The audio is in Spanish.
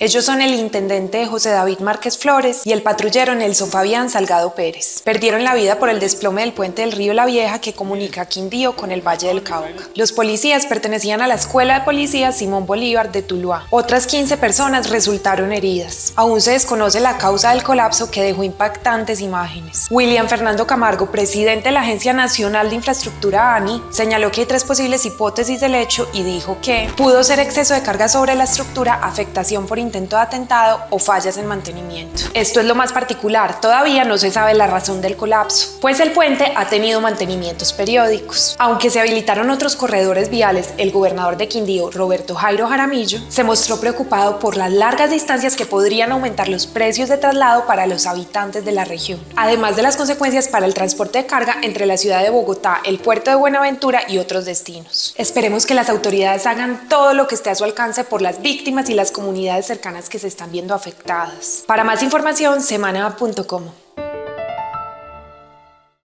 Ellos son el intendente José David Márquez Flores y el patrullero Nelson Fabián Salgado Pérez. Perdieron la vida por el desplome del puente del río La Vieja que comunica Quindío con el Valle del Cauca. Los policías pertenecían a la Escuela de Policía Simón Bolívar de Tuluá. Otras 15 personas resultaron heridas. Aún se desconoce la causa del colapso que dejó impactantes imágenes. William Fernando Camargo, presidente de la Agencia Nacional de Infraestructura ANI, señaló que hay 3 posibles hipótesis del hecho y dijo que pudo ser exceso de carga sobre la estructura, afectación por intento de atentado o fallas en mantenimiento. Esto es lo más particular, todavía no se sabe la razón del colapso, pues el puente ha tenido mantenimientos periódicos. Aunque se habilitaron otros corredores viales, el gobernador de Quindío, Roberto Jairo Jaramillo, se mostró preocupado por las largas distancias que podrían aumentar los precios de traslado para los habitantes de la región, además de las consecuencias para el transporte de carga entre la ciudad de Bogotá, el puerto de Buenaventura y otros destinos. Esperemos que las autoridades hagan todo lo que esté a su alcance por las víctimas y las comunidades cercanas que se están viendo afectadas. Para más información, semana.com.